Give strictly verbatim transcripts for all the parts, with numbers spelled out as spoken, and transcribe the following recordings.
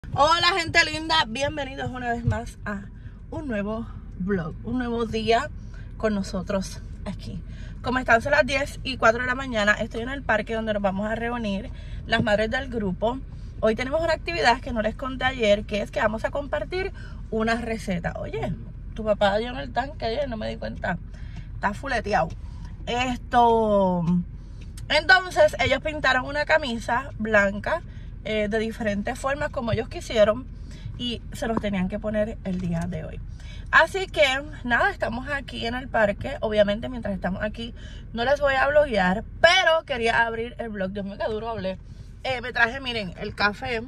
Hola gente linda, bienvenidos una vez más a un nuevo vlog, un nuevo día con nosotros aquí. Como están, son las diez y cuatro de la mañana, estoy en el parque donde nos vamos a reunir las madres del grupo. Hoy tenemos una actividad que no les conté ayer, que es que vamos a compartir una receta. Oye, tu papá llenó el tanque ayer, no me di cuenta, está fuleteado. Esto, entonces ellos pintaron una camisa blanca Eh, de diferentes formas como ellos quisieron y se los tenían que poner el día de hoy. Así que nada, estamos aquí en el parque. Obviamente mientras estamos aquí no les voy a vloguear, pero quería abrir el vlog. Dios mío, qué duro hablé. eh, Me traje, miren, el café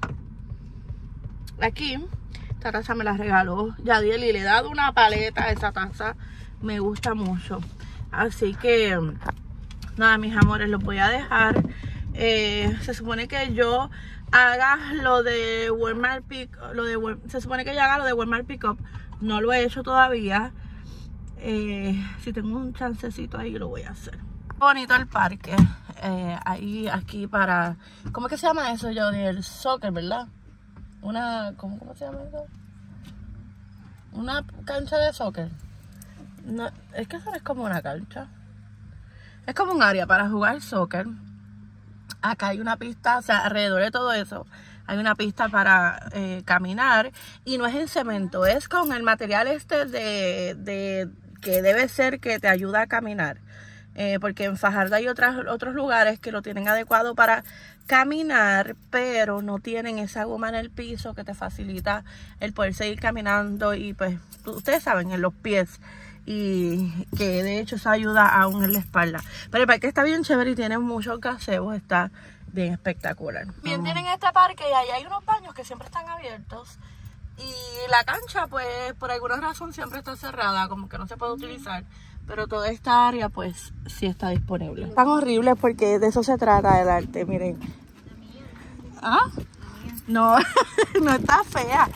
aquí. Esta taza me la regaló Yadiel y le he dado una paleta a esa taza. Me gusta mucho. Así que nada, mis amores, los voy a dejar. Eh, se supone que yo haga lo de Walmart Pick, lo de se supone que yo haga lo de Walmart Pickup. No lo he hecho todavía. Eh, si tengo un chancecito ahí lo voy a hacer. Bonito el parque. Eh, ahí aquí para, ¿cómo es que se llama eso? Yo del soccer, ¿verdad? Una, ¿cómo, cómo se llama eso? Una cancha de soccer. No, es que eso no es como una cancha. Es como un área para jugar soccer. Acá hay una pista, o sea, alrededor de todo eso hay una pista para eh, caminar. Y no es en cemento, es con el material este de, de que debe ser que te ayuda a caminar. Eh, porque en Fajardo hay otras, otros lugares que lo tienen adecuado para caminar, pero no tienen esa goma en el piso que te facilita el poder seguir caminando. Y pues ustedes saben, en los pies. Y que de hecho eso ayuda aún en la espalda. Pero el parque está bien chévere y tiene muchos gazebos, está bien espectacular. Bien, tienen este parque y ahí hay unos baños que siempre están abiertos. Y la cancha, pues, por alguna razón siempre está cerrada, como que no se puede utilizar. Pero toda esta área, pues, sí está disponible. Están horribles porque de eso se trata el arte, miren. ¿Ah? No, no está fea.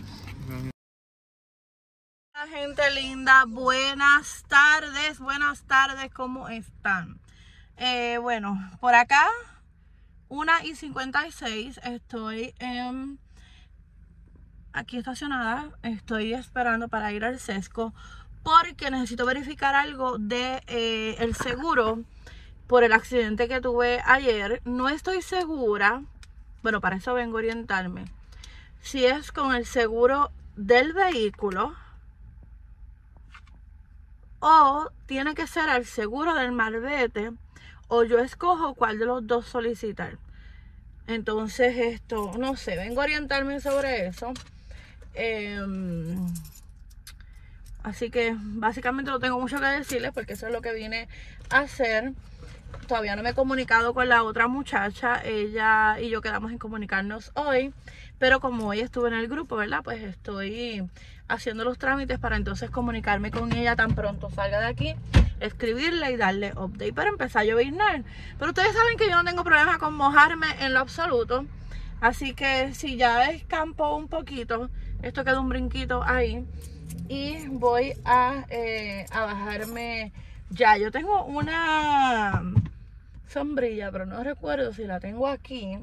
Gente linda, buenas tardes, buenas tardes, ¿cómo están? Eh, bueno, por acá, una y cincuenta y seis, estoy eh, aquí estacionada, estoy esperando para ir al sesco porque necesito verificar algo de eh, el seguro por el accidente que tuve ayer. No estoy segura, bueno, para eso vengo a orientarme, si es con el seguro del vehículo o tiene que ser el seguro del malvete, o yo escojo cuál de los dos solicitar. Entonces esto, no sé, vengo a orientarme sobre eso. Eh, así que básicamente no tengo mucho que decirles porque eso es lo que vine a hacer. Todavía no me he comunicado con la otra muchacha. Ella y yo quedamos en comunicarnos hoy. Pero como hoy estuve en el grupo, ¿verdad? Pues estoy haciendo los trámites para entonces comunicarme con ella tan pronto salga de aquí, escribirle y darle update para empezar a lloviznar. Pero ustedes saben que yo no tengo problema con mojarme en lo absoluto. Así que si ya escampó un poquito, esto queda un brinquito ahí. Y voy a, eh, a bajarme ya. Yo tengo una sombrilla, pero no recuerdo si la tengo aquí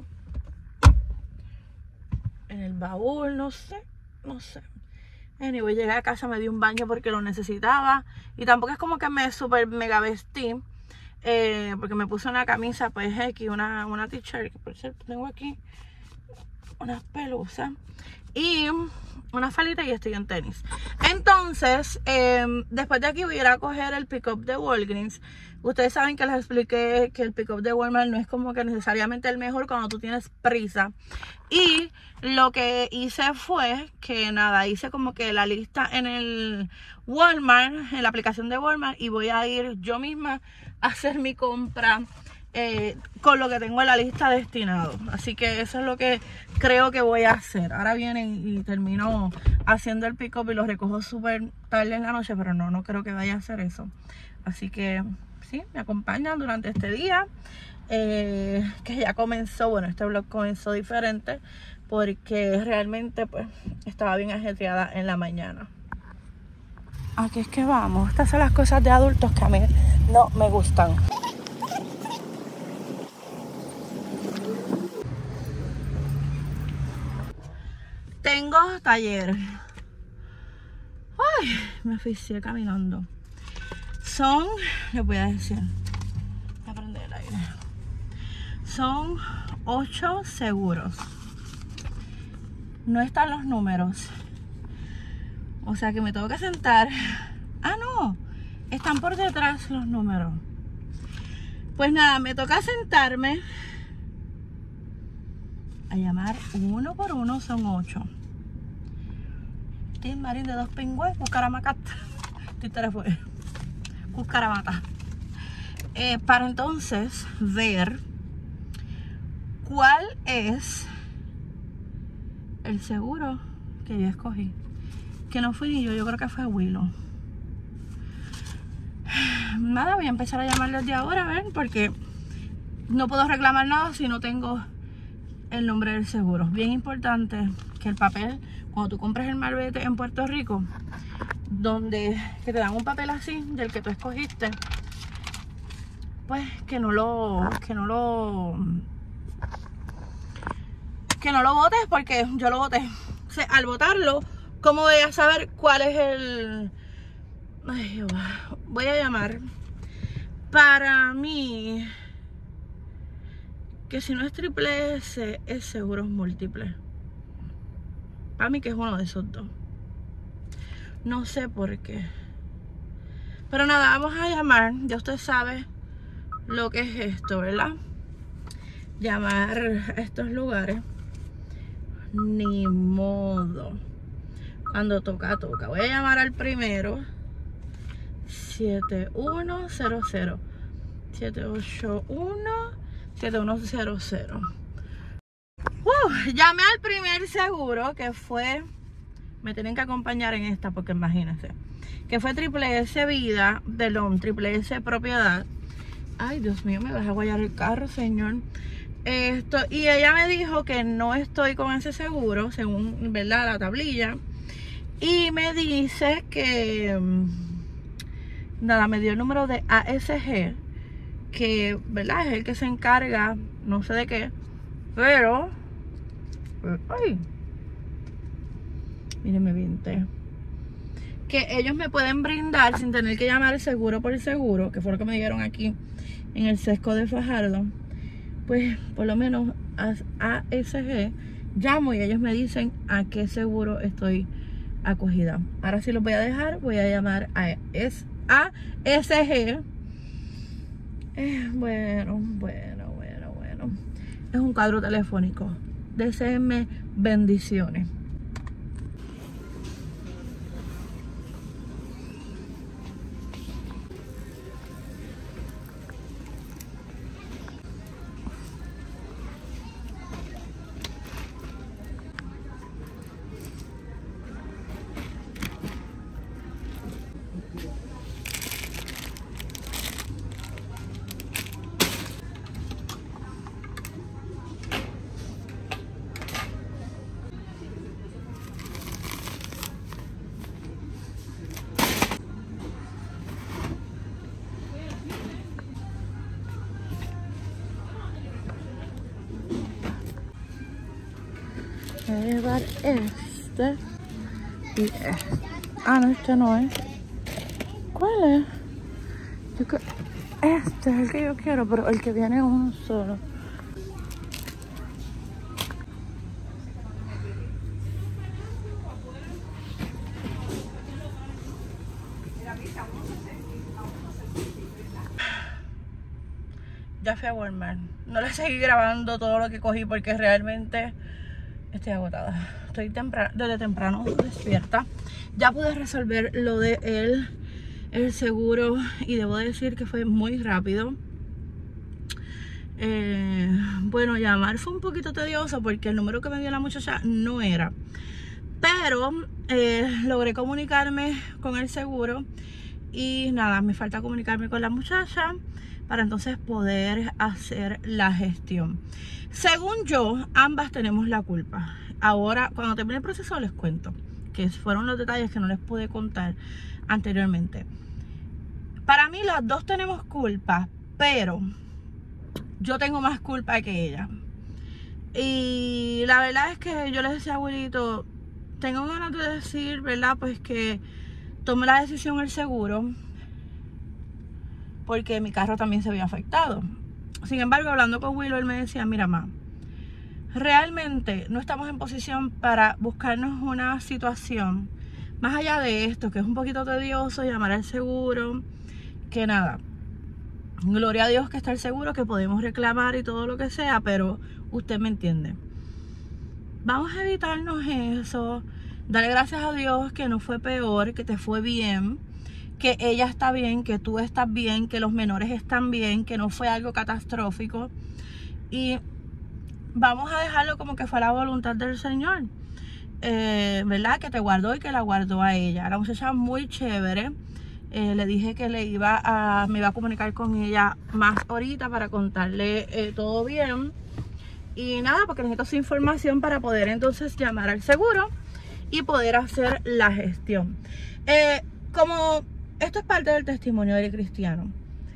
en el baúl, no sé, no sé. Anyway, llegué a casa, me di un baño porque lo necesitaba. Y tampoco es como que me super mega vestí, eh, porque me puse una camisa, pues X, una, una t-shirt, que por cierto tengo aquí unas pelusas y una falita y estoy en tenis. Entonces, eh, después de aquí voy a ir a coger el pick-up de Walgreens. Ustedes saben que les expliqué que el pick-up de Walmart no es como que necesariamente el mejor cuando tú tienes prisa. Y lo que hice fue que nada, hice como que la lista en el Walmart, en la aplicación de Walmart, y voy a ir yo misma a hacer mi compra eh, con lo que tengo en la lista destinado. Así que eso es lo que creo que voy a hacer. Ahora vienen y termino haciendo el pick-up y lo recojo súper tarde en la noche, pero no, no creo que vaya a hacer eso. Así que sí, me acompañan durante este día. Eh, que ya comenzó, bueno, este vlog comenzó diferente porque realmente pues estaba bien ajetreada en la mañana. Aquí es que vamos. Estas son las cosas de adultos que a mí no me gustan. Tengo taller. Ay, me asfixié caminando. Son, les voy a decir, voy a prender el aire. Son ocho seguros. No están los números. O sea que me tengo que sentar. Ah, no. Están por detrás los números. Pues nada, me toca sentarme a llamar uno por uno. Son ocho. Tim Marín de dos pingües, Cucaramacat. Títara fue. Cucaramata. Eh, para entonces ver cuál es el seguro que yo escogí. Que no fui ni yo, yo creo que fue Willow. Nada, voy a empezar a llamar desde ahora, a ver, porque no puedo reclamar nada si no tengo el nombre del seguro. Bien importante que el papel, cuando tú compras el malvete en Puerto Rico, donde que te dan un papel así del que tú escogiste, pues que no lo que no lo que no lo votes, porque yo lo voté. O sea, al votarlo, ¿cómo voy a saber cuál es el...? Ay, Dios. Voy a llamar. Para mí, que si no es triple S, es seguros múltiples. Para mí que es uno de esos dos. No sé por qué. Pero nada, vamos a llamar. Ya usted sabe lo que es esto, ¿verdad? Llamar a estos lugares. Ni modo. Cuando toca, toca. Voy a llamar al primero. siete uno cero cero. siete ocho uno siete uno cero cero. Uh, llamé al primer seguro, que fue... Me tienen que acompañar en esta porque imagínense. Que fue Triple S Vida, perdón, Triple S Propiedad. Ay, Dios mío, me vas a guayar el carro, señor. Esto, y ella me dijo que no estoy con ese seguro, según, ¿verdad?, la tablilla. Y me dice que... Nada, me dio el número de A S G, que, ¿verdad?, es el que se encarga, no sé de qué, pero... Ay, mírenme bien, que ellos me pueden brindar sin tener que llamar el seguro por el seguro, que fue lo que me dieron aquí en el sesco de Fajardo. Pues por lo menos a A S G llamo y ellos me dicen a qué seguro estoy acogida. Ahora sí los voy a dejar, voy a llamar a S A S G. Eh, bueno, bueno, bueno, bueno. Es un cuadro telefónico. Deseenme bendiciones. Voy a llevar este y este. Ah, no, este no es. ¿Cuál es? Yo creo... Este es el que yo quiero, pero el que viene es uno solo. Ya fui a Walmart. No les seguí grabando todo lo que cogí porque realmente estoy agotada. Estoy temprano, desde temprano despierta. Ya pude resolver lo de el, el seguro y debo decir que fue muy rápido. Eh, bueno, llamar fue un poquito tedioso porque el número que me dio la muchacha no era. Pero eh, logré comunicarme con el seguro y nada, me falta comunicarme con la muchacha para entonces poder hacer la gestión. Según yo, ambas tenemos la culpa. Ahora, cuando termine el proceso les cuento, que fueron los detalles que no les pude contar anteriormente. Para mí las dos tenemos culpa, pero yo tengo más culpa que ella. Y la verdad es que yo le decía, abuelito, tengo ganas de decir, ¿verdad? Pues que tome la decisión el seguro, porque mi carro también se había afectado. Sin embargo, hablando con Willow, él me decía, mira, ma, realmente no estamos en posición para buscarnos una situación más allá de esto, que es un poquito tedioso, llamar al seguro, que nada, gloria a Dios que está el seguro, que podemos reclamar y todo lo que sea, pero usted me entiende. Vamos a evitarnos eso, darle gracias a Dios que no fue peor, que te fue bien, que ella está bien, que tú estás bien, que los menores están bien, que no fue algo catastrófico, y vamos a dejarlo como que fue la voluntad del Señor, eh, ¿verdad? Que te guardó y que la guardó a ella. La muchacha muy chévere. Eh, le dije que le iba a, me iba a comunicar con ella más ahorita para contarle eh, todo bien. Y nada, porque necesito su información para poder entonces llamar al seguro y poder hacer la gestión. Eh, como esto es parte del testimonio del cristiano,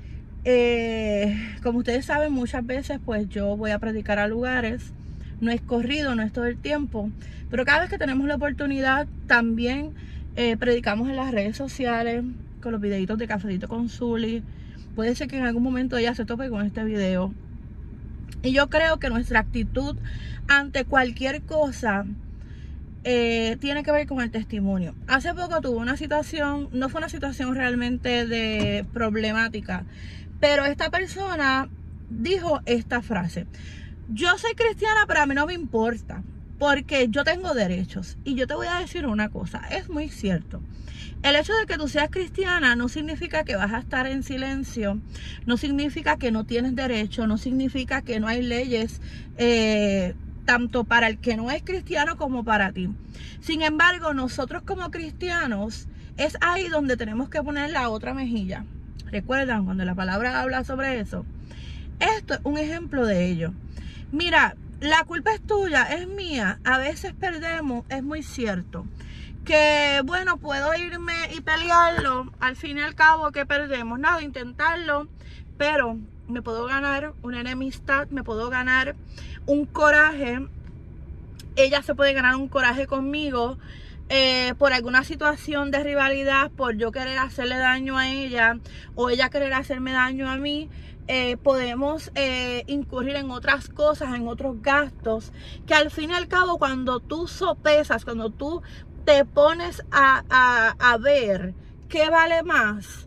eh, como ustedes saben, muchas veces pues yo voy a predicar a lugares, no es corrido, no es todo el tiempo, pero cada vez que tenemos la oportunidad también eh, predicamos en las redes sociales con los videitos de Cafecito con Zuli. Puede ser que en algún momento ella se tope con este video. Y yo creo que nuestra actitud ante cualquier cosa eh, tiene que ver con el testimonio. Hace poco tuve una situación, no fue una situación realmente de problemática, pero esta persona dijo esta frase: yo soy cristiana, pero a mí no me importa, porque yo tengo derechos. Y yo te voy a decir una cosa, es muy cierto. El hecho de que tú seas cristiana no significa que vas a estar en silencio, no significa que no tienes derecho, no significa que no hay leyes eh, tanto para el que no es cristiano como para ti. Sin embargo, nosotros como cristianos es ahí donde tenemos que poner la otra mejilla. ¿Recuerdan cuando la palabra habla sobre eso? Esto es un ejemplo de ello. Mira, la culpa es tuya, es mía. A veces perdemos, es muy cierto. Que bueno, puedo irme y pelearlo, al fin y al cabo que perdemos, nada, intentarlo, pero me puedo ganar una enemistad, me puedo ganar un coraje, ella se puede ganar un coraje conmigo eh, por alguna situación de rivalidad, por yo querer hacerle daño a ella o ella querer hacerme daño a mí. Eh, podemos eh, incurrir en otras cosas, en otros gastos, que al fin y al cabo cuando tú sopesas, cuando tú te pones a, a, a ver qué vale más,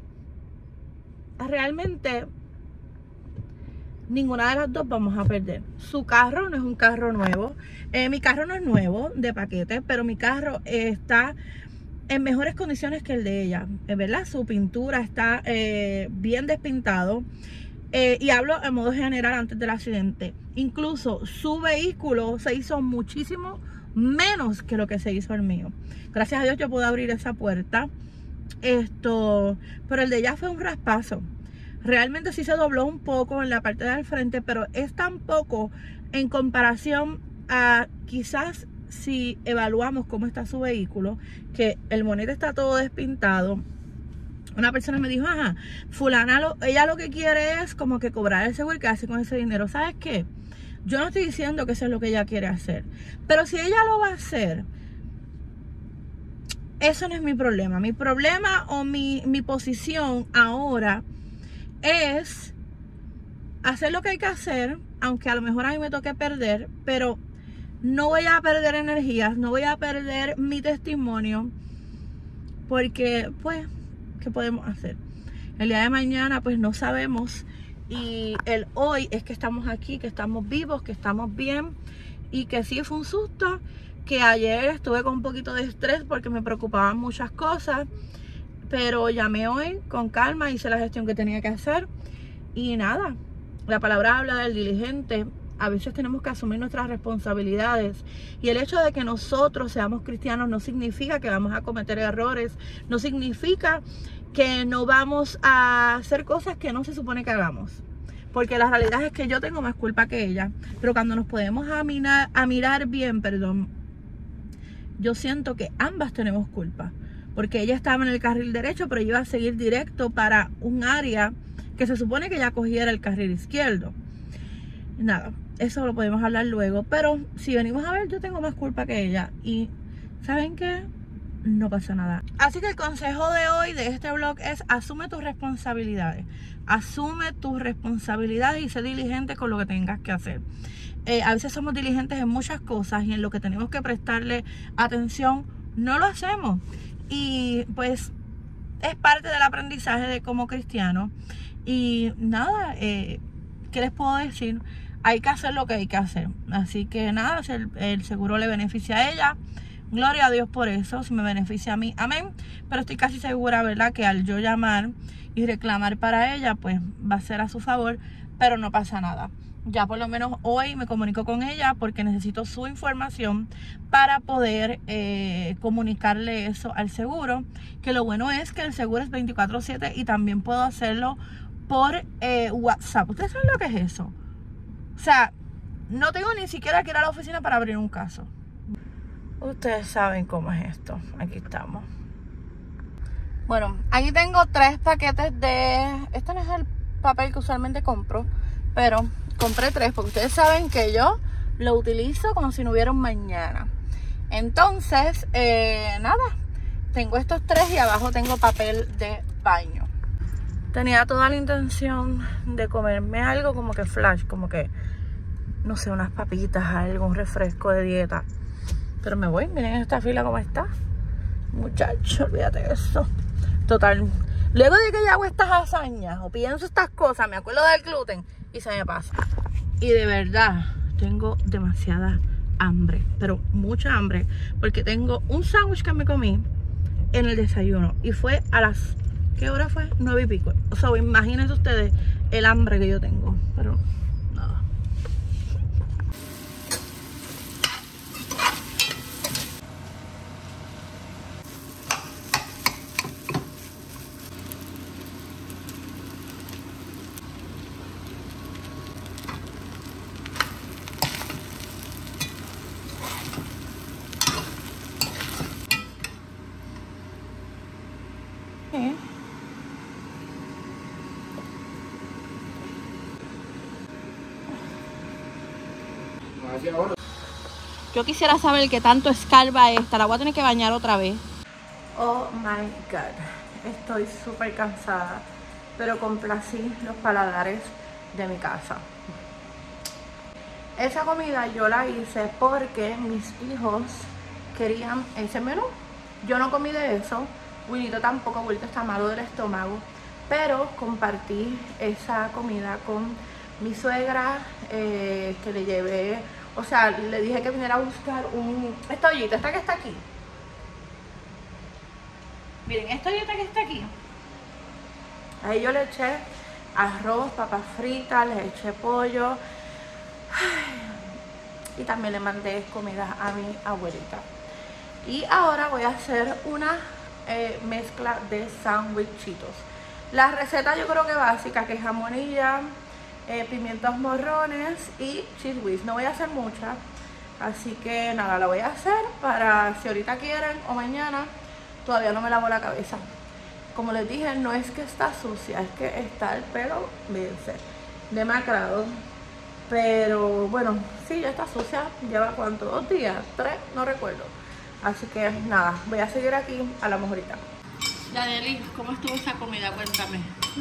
realmente ninguna de las dos vamos a perder. Su carro no es un carro nuevo, eh, mi carro no es nuevo de paquete, pero mi carro eh, está en mejores condiciones que el de ella, ¿verdad? Su pintura está eh, bien despintado. Eh, y hablo en modo general antes del accidente. Incluso su vehículo se hizo muchísimo menos que lo que se hizo el mío. Gracias a Dios yo pude abrir esa puerta. Esto, pero el de ella fue un raspazo. Realmente sí se dobló un poco en la parte del frente, pero es tan poco en comparación a quizás si evaluamos cómo está su vehículo, que el monete está todo despintado. Una persona me dijo, ajá, fulana, lo, ella lo que quiere es como que cobrar el seguro y quedarse con ese dinero. ¿Sabes qué? Yo no estoy diciendo que eso es lo que ella quiere hacer. Pero si ella lo va a hacer, eso no es mi problema. Mi problema o mi, mi posición ahora es hacer lo que hay que hacer, aunque a lo mejor a mí me toque perder, pero no voy a perder energías, no voy a perder mi testimonio, porque pues... ¿qué podemos hacer? El día de mañana pues no sabemos, y el hoy es que estamos aquí, que estamos vivos, que estamos bien, y que sí fue un susto, que ayer estuve con un poquito de estrés porque me preocupaban muchas cosas, pero llamé hoy con calma, hice la gestión que tenía que hacer y nada, la palabra habla del diligente. A veces tenemos que asumir nuestras responsabilidades, y el hecho de que nosotros seamos cristianos no significa que vamos a cometer errores, no significa que no vamos a hacer cosas que no se supone que hagamos, porque la realidad es que yo tengo más culpa que ella. Pero cuando nos podemos a mirar, a mirar bien, perdón, yo siento que ambas tenemos culpa, porque ella estaba en el carril derecho, pero iba a seguir directo para un área que se supone que ella cogiera el carril izquierdo. Nada, eso lo podemos hablar luego. Pero si venimos a ver, yo tengo más culpa que ella. Y ¿saben qué? No pasa nada. Así que el consejo de hoy de este vlog es: asume tus responsabilidades. Asume tus responsabilidades y sé diligente con lo que tengas que hacer. Eh, a veces somos diligentes en muchas cosas y en lo que tenemos que prestarle atención no lo hacemos. Y pues es parte del aprendizaje de como cristiano. Y nada, eh, ¿qué les puedo decir? Hay que hacer lo que hay que hacer. Así que nada, si el, el seguro le beneficia a ella, gloria a Dios por eso. Si me beneficia a mí, amén. Pero estoy casi segura, ¿verdad?, que al yo llamar y reclamar para ella, pues va a ser a su favor. Pero no pasa nada. Ya por lo menos hoy me comunico con ella porque necesito su información para poder eh, comunicarle eso al seguro. Que lo bueno es que el seguro es veinticuatro siete y también puedo hacerlo por eh, WhatsApp. ¿Ustedes saben lo que es eso? O sea, no tengo ni siquiera que ir a la oficina para abrir un caso. Ustedes saben cómo es esto. Aquí estamos. Bueno, aquí tengo tres paquetes de... Este no es el papel que usualmente compro, pero compré tres porque ustedes saben que yo lo utilizo como si no hubiera un mañana. Entonces, eh, nada, tengo estos tres y abajo tengo papel de baño. Tenía toda la intención de comerme algo como que flash, como que, no sé, unas papitas, algo, un refresco de dieta. Pero me voy, miren esta fila como está. Muchacho, olvídate de eso. Total, luego de que yo hago estas hazañas o pienso estas cosas, me acuerdo del gluten y se me pasa. Y de verdad, tengo demasiada hambre, pero mucha hambre, porque tengo un sándwich que me comí en el desayuno y fue a las... ¿Qué hora fue? Nueve y pico. O sea, imagínense ustedes el hambre que yo tengo. Pero nada. ¿Eh? Yo quisiera saber qué tanto escarba esta. La voy a tener que bañar otra vez. Oh my god. Estoy súper cansada, pero complací los paladares de mi casa. Esa comida yo la hice porque mis hijos querían ese menú. Yo no comí de eso. Winito tampoco, Winito está malo del estómago. Pero compartí esa comida con mi suegra, eh, que le llevé... O sea, le dije que viniera a buscar un... Esta ollita, esta que está aquí. Miren, esta ollita que está aquí. Ahí yo le eché arroz, papas fritas, le eché pollo. Y también le mandé comida a mi abuelita. Y ahora voy a hacer una eh, mezcla de sándwichitos. La receta yo creo que básica, que es jamonilla, Eh, pimientos morrones y cheese whiz. No voy a hacer mucha, así que nada, la voy a hacer para si ahorita quieren o mañana. Todavía no me lavo la cabeza. Como les dije, no es que está sucia, es que está el pelo, mírense, demacrado. Pero bueno, sí, ya está sucia. Lleva cuánto, dos días, tres, no recuerdo. Así que nada, voy a seguir aquí a la mejorita. Yadeli, ¿cómo estuvo esa comida? Cuéntame.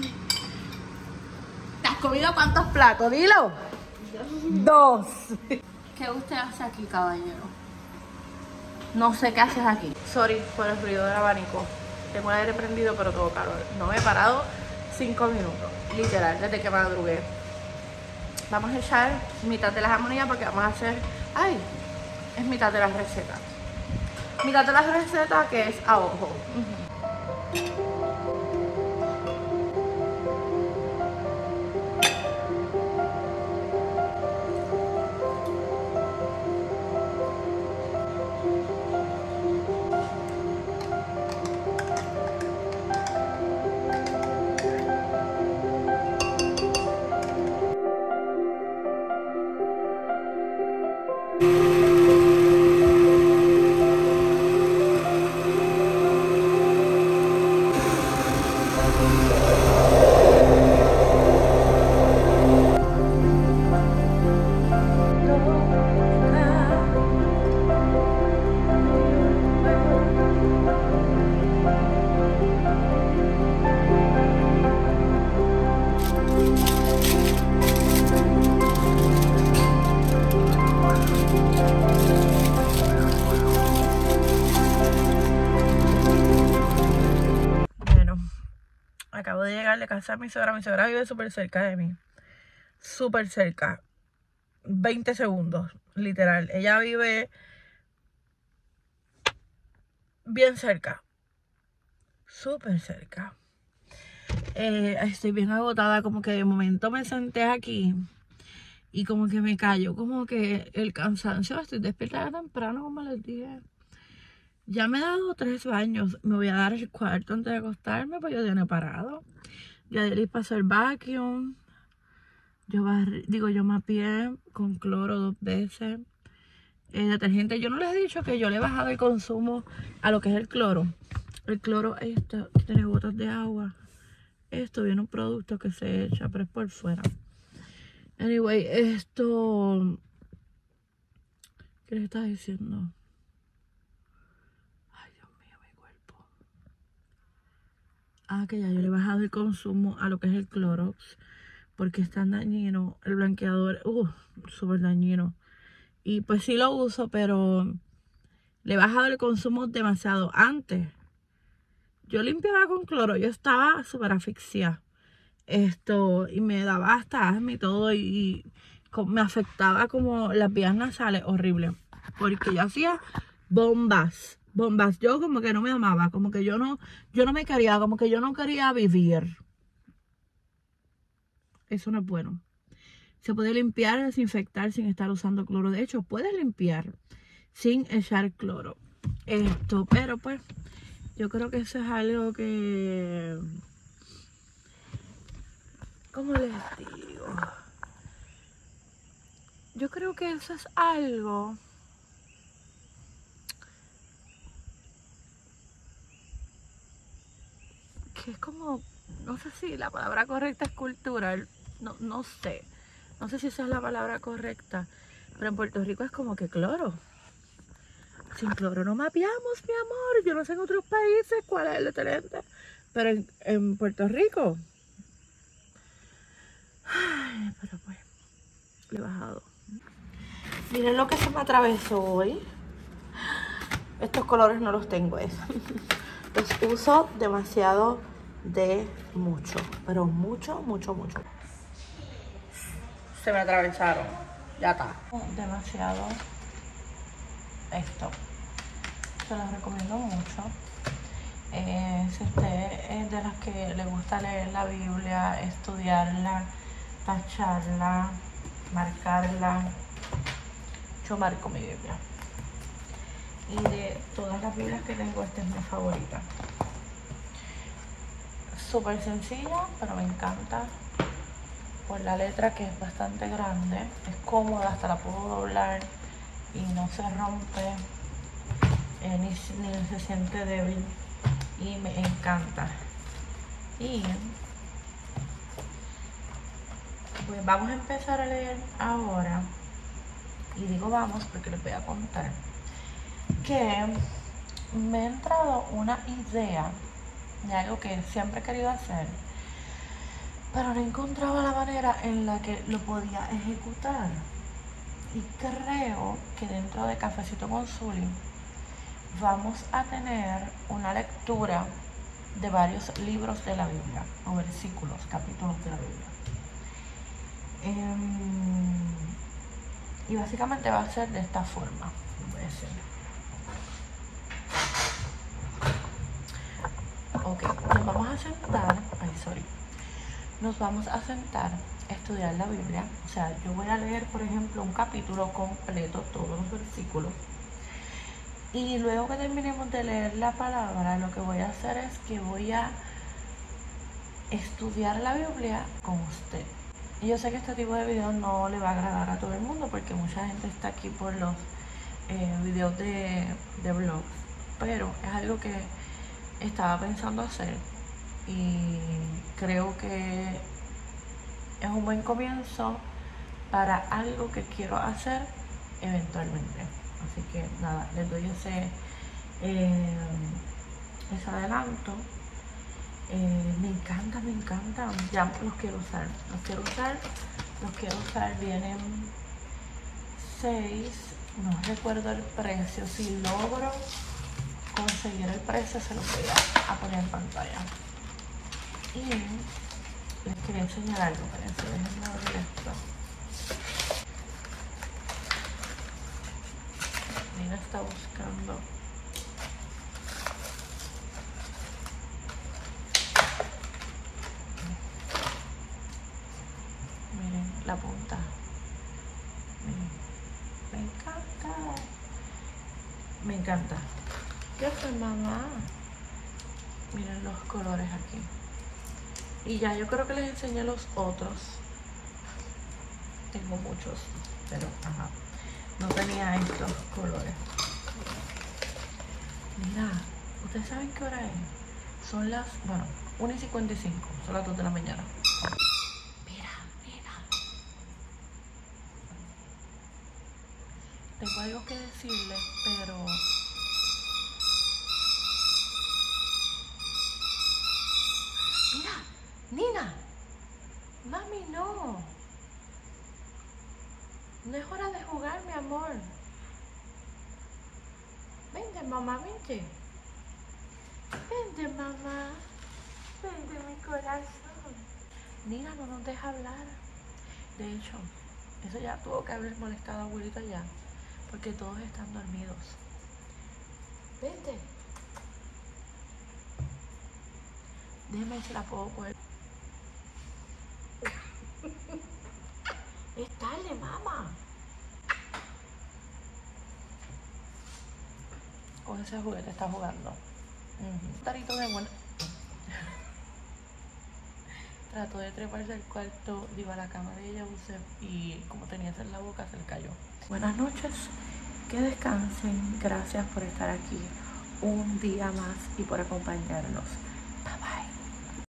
¿Te has comido cuántos platos? Dilo. Dos. ¿Qué usted hace aquí, caballero? No sé qué haces aquí. Sorry por el ruido del abanico. Tengo el aire prendido, pero todo calor. No me he parado cinco minutos. Literal, desde que madrugué. Vamos a echar mitad de la jamonilla porque vamos a hacer... ¡Ay! Es mitad de la receta. Mitad de la receta que es a ojo. Uh-huh. literal de casa de mi suegra. Mi suegra vive súper cerca de mí. Súper cerca. veinte segundos, literal. Ella vive bien cerca. Súper cerca. Eh, estoy bien agotada. Como que de momento me senté aquí y como que me cayó como que el cansancio. Estoy despierta temprano, como les dije. Ya me he dado tres baños. Me voy a dar el cuarto antes de acostarme, pues yo ya no he parado. Ya ayer pasó el vacuum. Yo barri, digo, yo mapeé con cloro dos veces. El detergente, yo no les he dicho que yo le he bajado el consumo a lo que es el cloro. El cloro, esto, tiene gotas de agua. Esto viene un producto que se echa, pero es por fuera. Anyway, esto... ¿Qué les estaba diciendo? Ah, que ya yo le he bajado el consumo a lo que es el Clorox, porque es tan dañino. El blanqueador, uh, súper dañino. Y pues sí lo uso, pero le he bajado el consumo demasiado. Antes, yo limpiaba con cloro, yo estaba súper asfixiada. Esto, y me daba hasta asma y todo, y, y me afectaba como las vías nasales, horrible. Porque yo hacía bombas. Bombas, yo como que no me amaba, como que yo no, yo no me quería, como que yo no quería vivir. Eso no es bueno. Se puede limpiar, desinfectar sin estar usando cloro. De hecho, puedes limpiar sin echar cloro. Esto, pero pues, yo creo que eso es algo que... ¿Cómo les digo? Yo creo que eso es algo... que es como, no sé si la palabra correcta es cultural, no, no sé, no sé si esa es la palabra correcta, pero en Puerto Rico es como que cloro. Sin cloro no mapeamos, mi amor. Yo no sé en otros países cuál es el detergente, pero en, en Puerto Rico, ay, pero pues, le he bajado. Miren lo que se me atravesó hoy. Estos colores no los tengo, es. Los uso demasiado de mucho, pero mucho, mucho, mucho. Se me atravesaron, ya está. Demasiado esto. Se los recomiendo mucho. Eh, si usted es de las que le gusta leer la Biblia, estudiarla, tacharla, marcarla, yo marco mi Biblia. Y de todas las Biblias que tengo, esta es mi favorita. Súper sencilla, pero me encanta por la letra, que es bastante grande. Es cómoda, hasta la puedo doblar y no se rompe, eh, ni, ni se siente débil. Y me encanta. Y pues vamos a empezar a leer ahora. Y digo vamos porque les voy a contar que me ha entrado una idea de algo que siempre he querido hacer, pero no encontraba la manera en la que lo podía ejecutar. Y creo que dentro de Cafecito con Zuli vamos a tener una lectura de varios libros de la Biblia, o versículos, capítulos de la Biblia. Eh, y básicamente va a ser de esta forma. Voy a decir. Ok, nos vamos a sentar, ay, sorry, nos vamos a sentar a estudiar la Biblia. O sea, yo voy a leer, por ejemplo, un capítulo completo, todos los versículos. Y luego que terminemos de leer la palabra, lo que voy a hacer es que voy a estudiar la Biblia con usted. Y yo sé que este tipo de videos no le va a agradar a todo el mundo, porque mucha gente está aquí por los eh, videos de, de vlogs. Pero es algo que estaba pensando hacer y creo que es un buen comienzo para algo que quiero hacer eventualmente. Así que nada, les doy ese, eh, ese adelanto. Eh, me encanta, me encanta. Ya los quiero usar, los quiero usar, los quiero usar. Vienen seis, no recuerdo el precio. Si logro conseguir el precio, se lo voy a, a poner en pantalla. Y Les quería enseñar algo, para eso déjenme abrir esto. Nina está buscando. Miren la punta. Miren. Me encanta. Me encanta. ¿Qué fue, mamá? Miren los colores aquí. Y ya yo creo que les enseñé los otros. Tengo muchos, pero ajá. No tenía estos colores. Mira, ¿ustedes saben qué hora es? Son las, bueno, una y cincuenta y cinco. Son las dos de la mañana. Mira, mira. Tengo algo que decirles, pero... Mira, Nina. Mami, no. No es hora de jugar, mi amor. Vente, mamá, vente. Vente, mamá. Vente, mi corazón. Nina no nos deja hablar. De hecho, eso ya tuvo que haber molestado a abuelita ya. Porque todos están dormidos. Vente. Déjame ver si la puedo coger. Es tarde, mamá. Con ese juguete está jugando. Uh-huh. Tarito de buena. Trató de treparse al cuarto, digo, a la cama de ella, y como tenía en la boca, se le cayó. Buenas noches, que descansen. Gracias por estar aquí un día más y por acompañarnos.